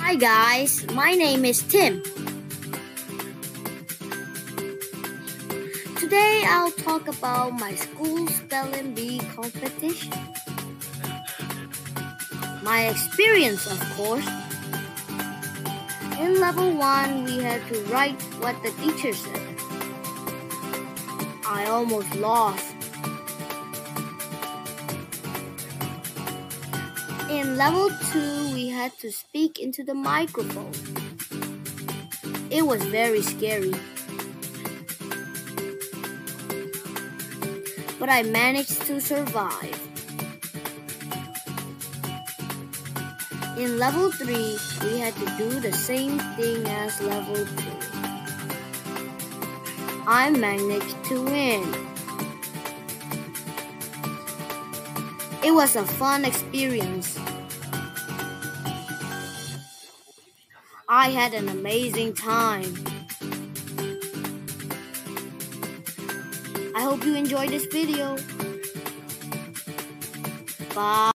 Hi guys, my name is Tim. Today I'll talk about my school spelling bee competition. My experience, of course. In level 1, we had to write what the teacher said. I almost lost. In level 2, we had to speak into the microphone. It was very scary. But I managed to survive. In level 3, we had to do the same thing as level 2. I managed to win. It was a fun experience. I had an amazing time. I hope you enjoyed this video. Bye.